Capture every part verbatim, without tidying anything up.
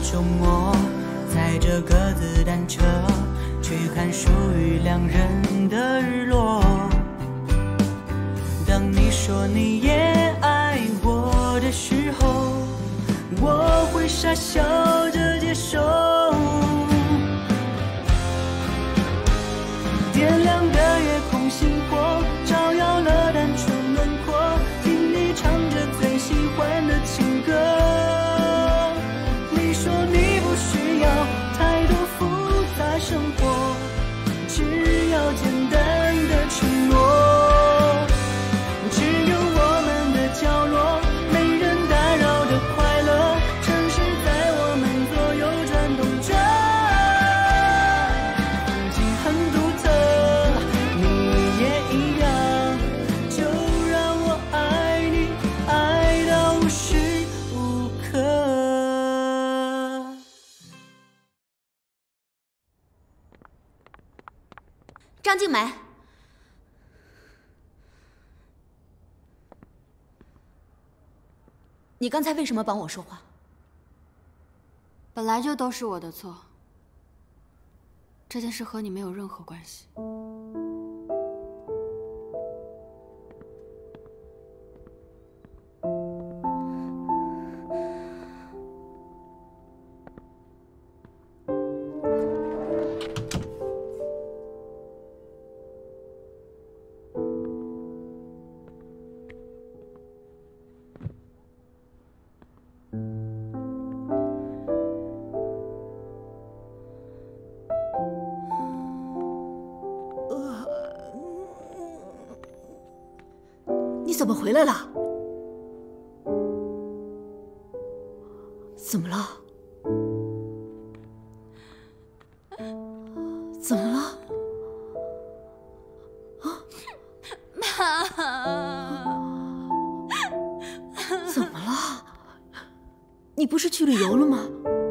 周末，踩着各自单车，去看属于两人的日落。当你说你也爱我的时候，我会傻笑着接受。点亮的夜空星火，照耀了单纯轮廓，听你唱着最喜欢的情歌。你说你不需要太多复杂生活，只要简单的承诺。只有我们的角落，没人打扰的快乐，城市在我们左右转动着，风景很独特，你也一样，就让我爱你，爱到无时无刻。 张静梅，你刚才为什么帮我说话？ 本来就都是我的错，这件事和你没有任何关系。 你怎么回来了？怎么了？怎么了？ 妈， 怎么了？你不是去旅游了吗？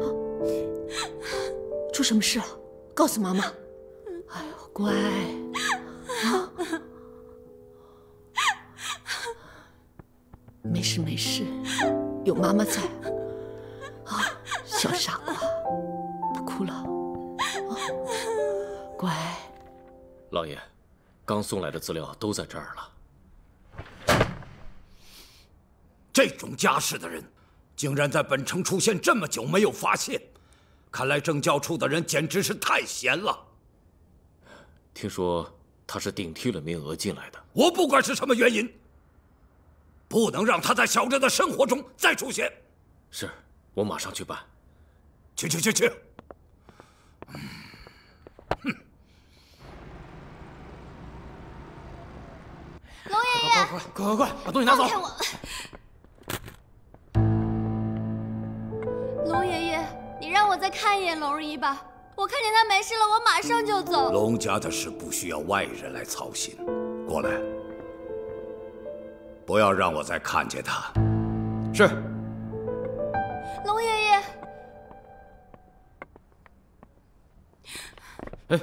出什么事了？告诉妈妈。哎呦，乖。啊，没事没事，有妈妈在。啊，小傻瓜，不哭了。啊，乖。 老爷，刚送来的资料都在这儿了。 这种家世的人，竟然在本城出现这么久没有发现，看来政教处的人简直是太闲了。 听说他是顶替了名额进来的。 我不管是什么原因，不能让他在小镇的生活中再出现。 是，我马上去办。 去去去去！ 龙爷爷， 快快快快，把东西拿走！ 放开我！龙爷爷，你让我再看一眼龙姨吧。我看见她没事了，我马上就走。 龙家的事不需要外人来操心。过来，不要让我再看见他。 是。 龙爷爷。 哎。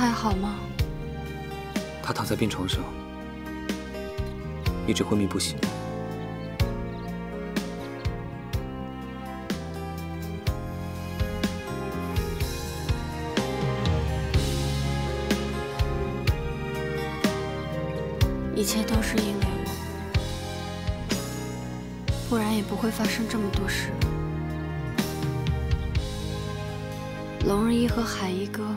还好吗？ 他躺在病床上，一直昏迷不醒。 一切都是因为我，不然也不会发生这么多事。龙日一和海一哥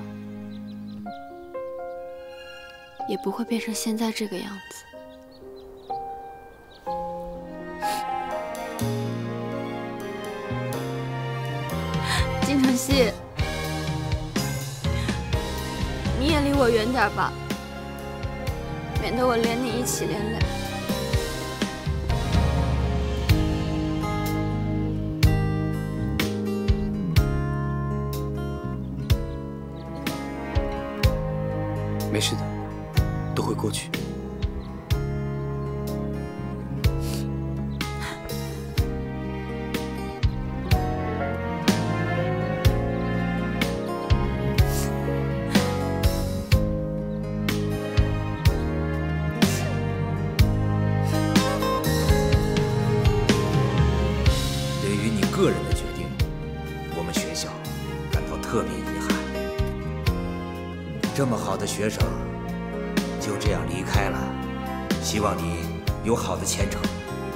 也不会变成现在这个样子。金城熙，你也离我远点吧，免得我连你一起连累。 没事的，都会过去。 对于你个人的决定，我们学校感到特别遗憾。这么好的学生就这样离开了，希望你有好的前程。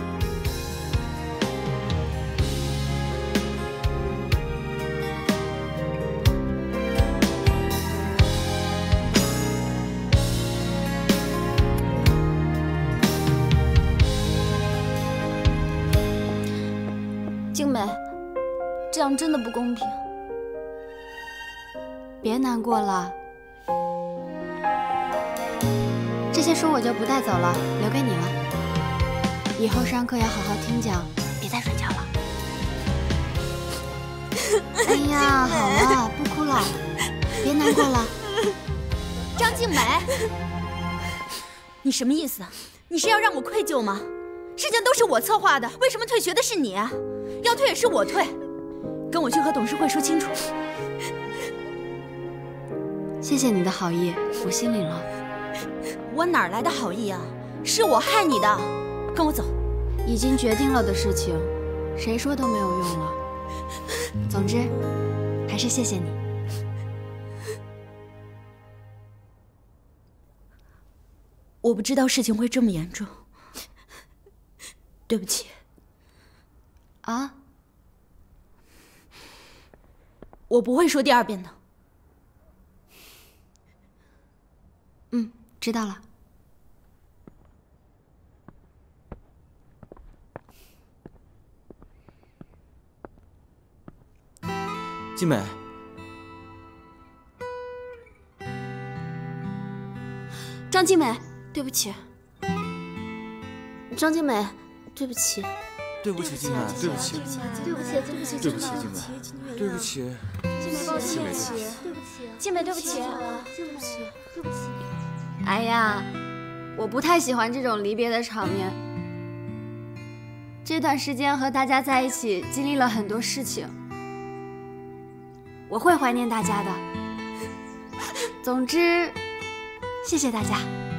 静美，这样真的不公平。别难过了，这些书我就不带走了，留给你了。以后上课要好好听讲，别再睡觉了。哎呀，好了，不哭了，别难过了。 张静美，你什么意思？你是要让我愧疚吗？事情都是我策划的，为什么退学的是你啊？要退也是我退，跟我去和董事会说清楚。 谢谢你的好意，我心领了。 我哪来的好意啊？是我害你的，跟我走。 已经决定了的事情，谁说都没有用了。总之，还是谢谢你。 我不知道事情会这么严重，对不起。 啊？ 我不会说第二遍的。 嗯，知道了。 静美， 张静美，对不起。张静美，对不起。 对不起，静美，对不起， 对不起，对不起， 对不起，静美，对不起， 静美，抱歉，对不起，对不起，静美，对不起，对不起，对不起。 哎呀，我不太喜欢这种离别的场面。这段时间和大家在一起，经历了很多事情，我会怀念大家的。总之，谢谢大家，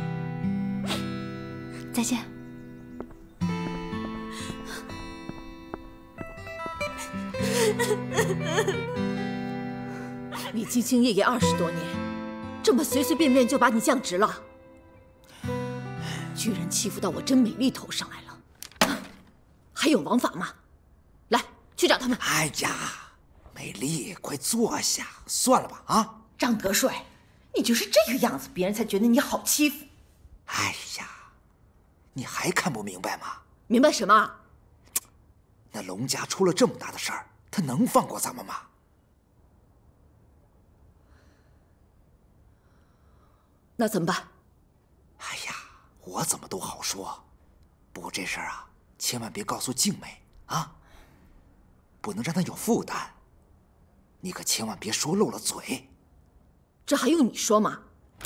再见。 你兢兢业业二十多年，这么随随便便就把你降职了，居然欺负到我甄美丽头上来了，还有王法吗？来，去找他们。 哎呀，美丽，快坐下，算了吧啊！ 张德帅，你就是这个样子，别人才觉得你好欺负。 哎呀，你还看不明白吗？ 明白什么？ 那龙家出了这么大的事儿，他能放过咱们吗？ 那怎么办？ 哎呀，我怎么都好说，不过这事儿啊，千万别告诉静美啊，不能让她有负担。你可千万别说漏了嘴。 这还用你说吗？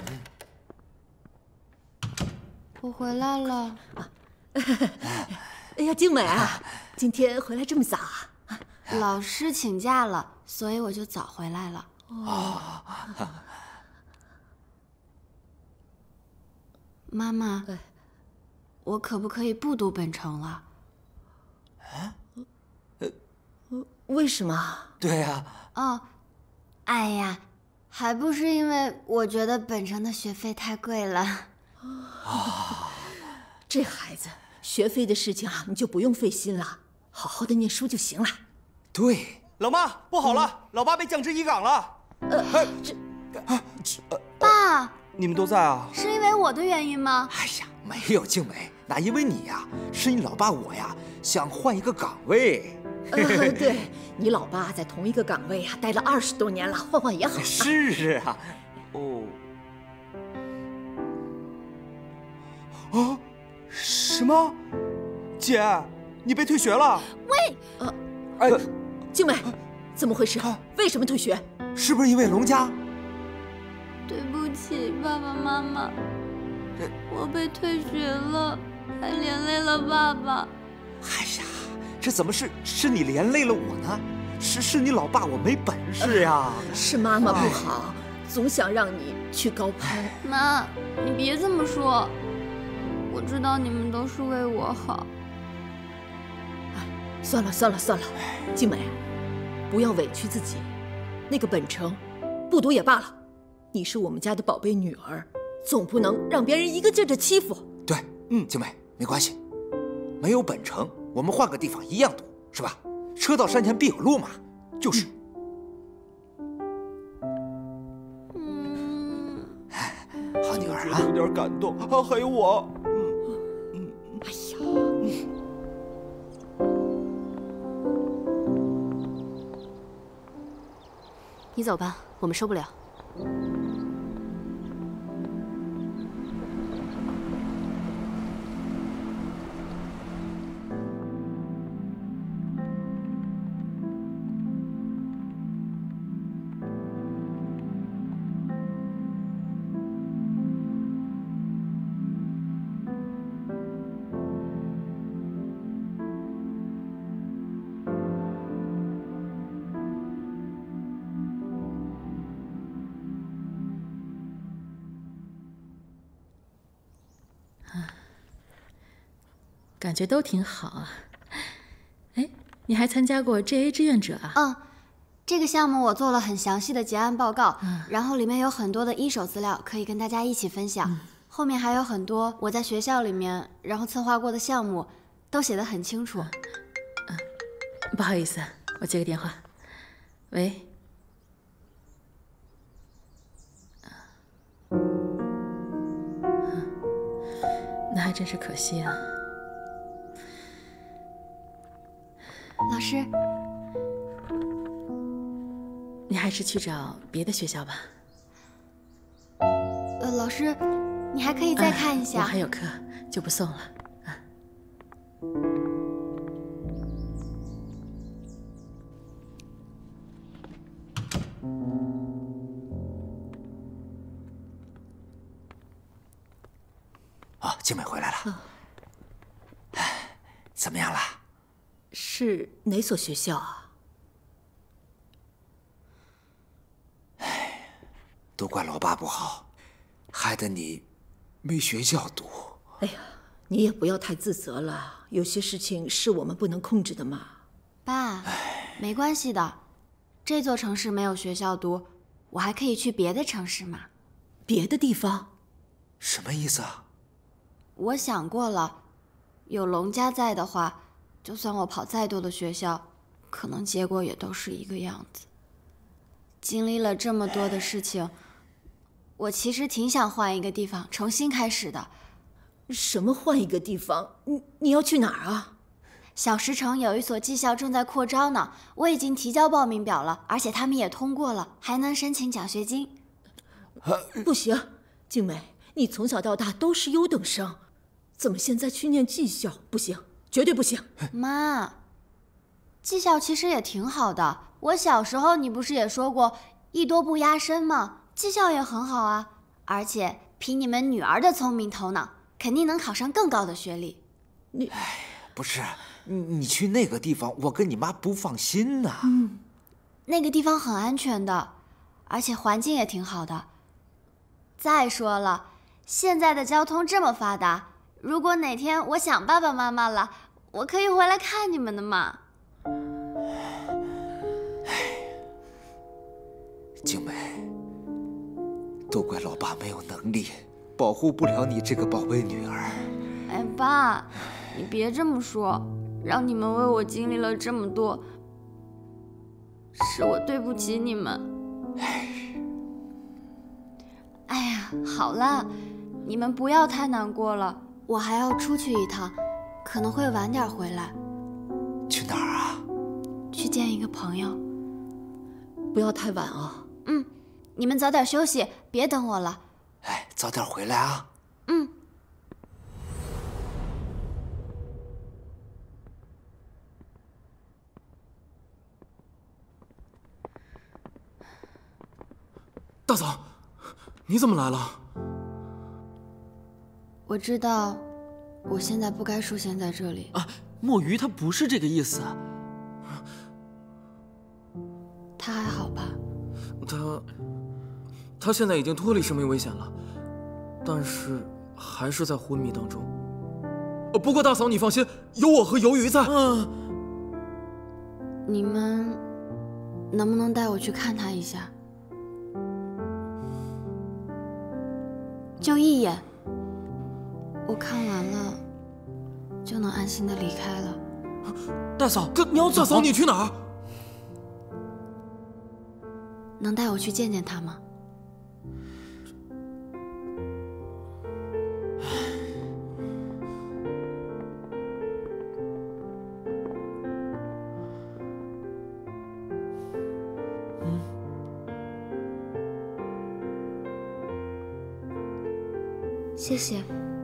我回来了。 哎呀，静美啊，今天回来这么早啊？ 老师请假了，所以我就早回来了。 哦。 妈妈， 哎， 我可不可以不读本城了？ 啊？ 为什么？ 对呀、 啊。哦，哎呀，还不是因为我觉得本城的学费太贵了。 啊，这孩子学费的事情啊，你就不用费心了，好好的念书就行了。 对， 老妈，不好了，嗯、老爸被降职一岗了。 呃，这， 啊， 呃、爸， 你们都在啊？ 是因为我的原因吗？ 哎呀，没有静美，那因为你呀，是你老爸我呀，想换一个岗位。 呃，对你老爸在同一个岗位啊待了二十多年了，换换也好。 是啊， 哦，啊，什么？姐，你被退学了？ 喂， 呃，哎，静美，怎么回事？为什么退学？ 是不是因为龙家？ 对不起，爸爸妈妈，我被退学了，还连累了爸爸。 哎呀。这怎么是是你连累了我呢？是是你老爸我没本事呀！ 呃、是妈妈不好，总想让你去高攀。 妈，你别这么说，我知道你们都是为我好。 哎，算了算了算了，静美，不要委屈自己。那个本城，不读也罢了，你是我们家的宝贝女儿，总不能让别人一个劲儿的欺负。 对，嗯，静美，没关系，没有本城。我们换个地方一样读，是吧？车到山前必有路嘛，就是。 嗯， 好女儿啊， 有点感动啊，还有我。 嗯嗯，哎呀， 你走吧，我们受不了。 感觉都挺好啊。哎，你还参加过 J A 志愿者啊？ 嗯，这个项目我做了很详细的结案报告，嗯、然后里面有很多的一手资料可以跟大家一起分享。嗯、后面还有很多我在学校里面然后策划过的项目，都写得很清楚。嗯， 嗯不好意思，我接个电话。喂。那还真是可惜啊。 老师， 你还是去找别的学校吧。 呃，老师，你还可以再看一下。 啊、我还有课，就不送了。啊。 哦，静美回来了。嗯、怎么样了？ 是哪所学校啊？ 哎，都怪老爸不好，害得你没学校读。 哎呀，你也不要太自责了，有些事情是我们不能控制的嘛。 爸，没关系的，这座城市没有学校读，我还可以去别的城市嘛。 别的地方？ 什么意思啊？ 我想过了，有龙家在的话，就算我跑再多的学校，可能结果也都是一个样子。经历了这么多的事情，我其实挺想换一个地方重新开始的。 什么换一个地方？你你要去哪儿啊？ 小石城有一所技校正在扩招呢，我已经提交报名表了，而且他们也通过了，还能申请奖学金。 不行，静美，你从小到大都是优等生，怎么现在去念技校？不行，绝对不行。 妈，技校其实也挺好的，我小时候你不是也说过艺多不压身吗？技校也很好啊，而且凭你们女儿的聪明头脑，肯定能考上更高的学历。 你， 哎，不是，你你去那个地方，我跟你妈不放心呐。 嗯，那个地方很安全的，而且环境也挺好的。再说了， 现在的交通这么发达，如果哪天我想爸爸妈妈了，我可以回来看你们的嘛。 静美，都怪老爸没有能力，保护不了你这个宝贝女儿。 哎，爸，你别这么说，让你们为我经历了这么多，是我对不起你们。哎呀，好了，你们不要太难过了，我还要出去一趟，可能会晚点回来。 去哪儿啊？ 去见一个朋友。 不要太晚啊。 嗯，你们早点休息，别等我了。 哎，早点回来啊。 嗯。 大嫂，你怎么来了？ 我知道，我现在不该出现在这里。 啊，墨鱼他不是这个意思。 他还好吧？ 他，他现在已经脱离生命危险了，但是还是在昏迷当中。不过大嫂你放心，有我和鱿鱼在。嗯。 你们能不能带我去看他一下？就一眼，我看完了就能安心的离开了。 大嫂，这你要走？大嫂，你去哪儿？ 能带我去见见他吗？ 嗯。 谢谢。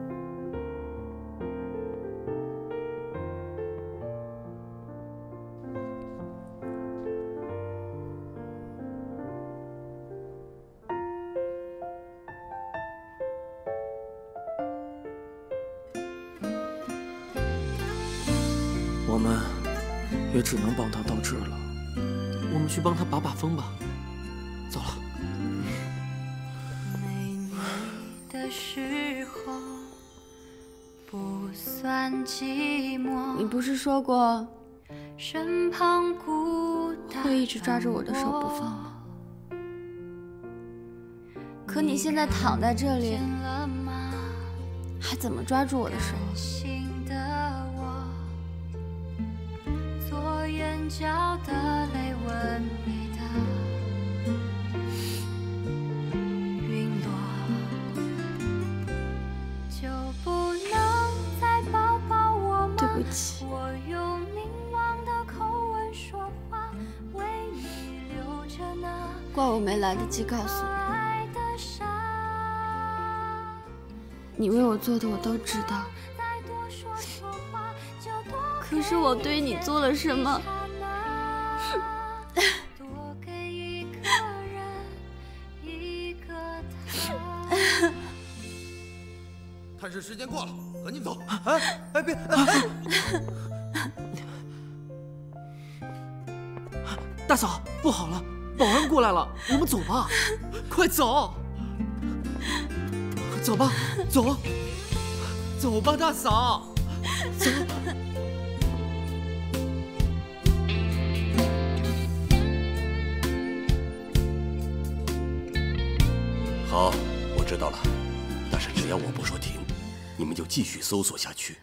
我们也只能帮他到这了，我们去帮他把把风吧。走了。 你不是说过会一直抓着我的手不放吗？可你现在躺在这里，还怎么抓住我的手？左眼角的泪吻你的云朵，就不能再抱抱我吗？对不起。我用凝望的口吻说话，为你留着呢。怪我没来得及告诉你。你为我做的我都知道。可是我对你做了什么？ 探视时间过了，赶紧走！ 哎哎别！大嫂，不好了，保安过来了，我们走吧，快走！走吧，走，走吧，大嫂，走。 好，我知道了，但是只要我不说停，你们就继续搜索下去。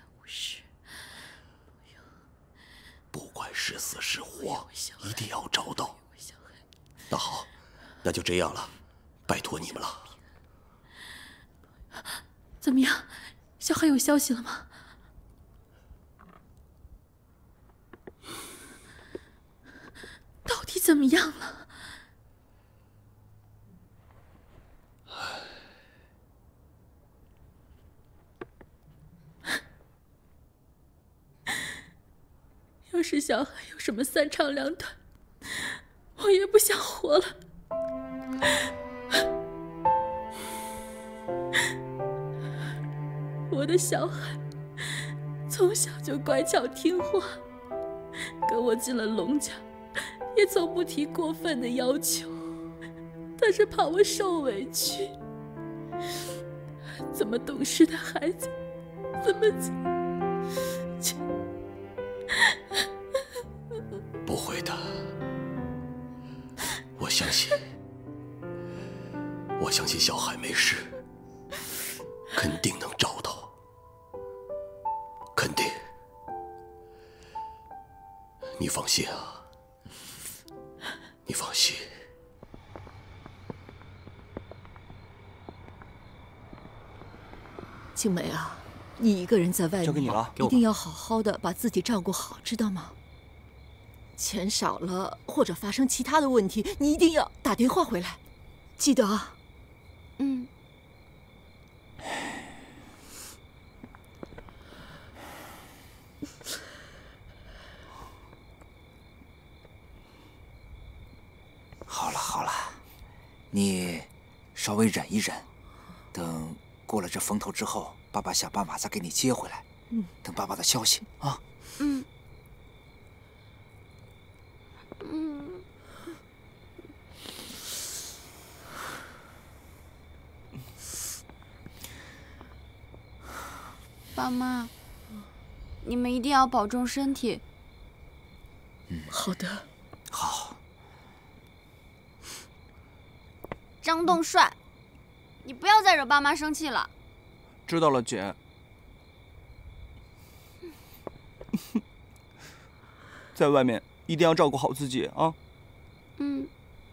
不管是死是活，一定要找到。那好，那就这样了，拜托你们了。 怎么样，小海有消息了吗？到底怎么样了？要是小海有什么三长两短，我也不想活了。我的小海从小就乖巧听话，跟我进了龙家，也从不提过分的要求。但是怕我受委屈， 这么懂事的孩子，怎么就…… 不会的，我相信，我相信小海没事，肯定能找到，肯定。你放心啊，你放心。 静美啊，你一个人在外面， 交给你了， 一定要好好的把自己照顾好，知道吗？钱少了或者发生其他的问题，你一定要打电话回来，记得啊。 嗯。 好了好了，你稍微忍一忍，等过了这风头之后，爸爸想办法再给你接回来。嗯，等爸爸的消息啊。 嗯。嗯。爸妈，你们一定要保重身体。 嗯，好的。 好。 张栋帅，你不要再惹爸妈生气了。 知道了，姐。在外面一定要照顾好自己啊。 嗯。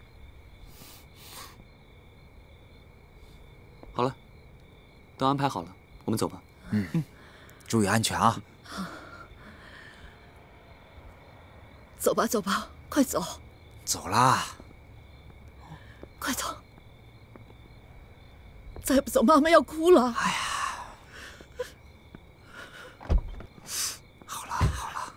好了，都安排好了，我们走吧。 嗯嗯，注意安全啊。 走吧走吧，快走。 走啦。 快走。再不走，妈妈要哭了。 哎呀，好了好了。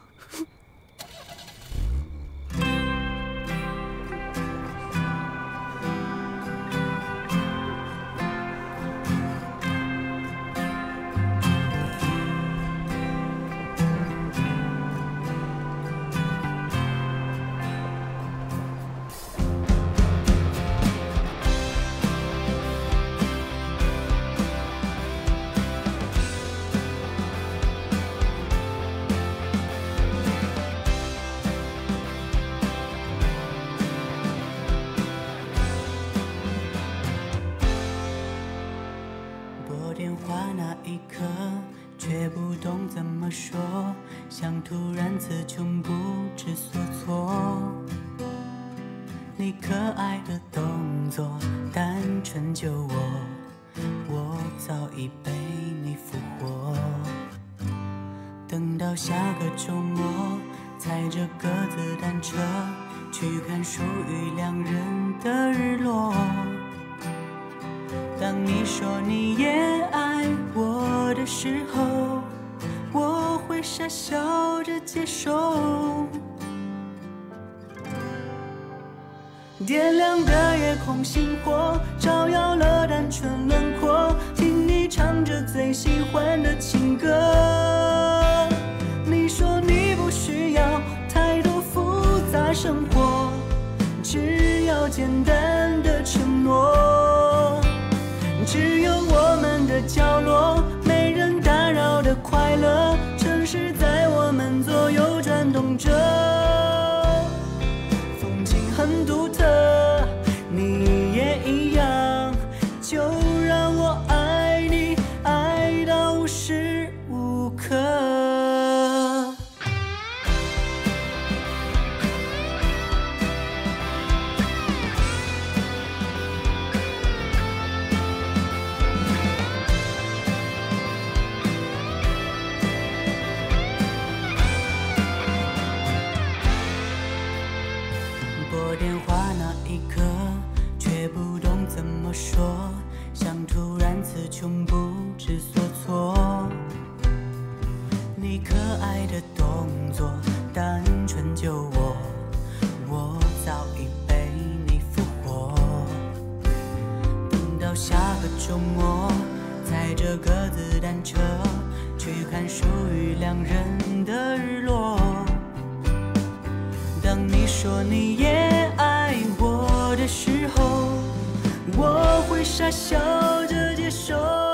像突然词穷不知所措，你可爱的动作单纯救我，我早已被你俘获。等到下个周末，踩着鸽子单车去看属于两人的日落。当你说你也爱我的时候，我会傻笑着接受。点亮的夜空星火，照耀了单纯轮廓，听你唱着最喜欢的情歌。你说你不需要太多复杂生活，只要简单的承诺。只有我们的角落，没人打扰的快乐，城市在我们左右转动着，风景很独特，你也一样，就让我爱你，爱到无时无刻。拨电话那一刻，却不懂怎么说，像突然词穷不知所措。你可爱的动作单纯救我，我早已被你俘获。等到下个周末，踩着鸽子单车去看属于两人的日落。当你说你也爱我的时候，我会傻笑着接受。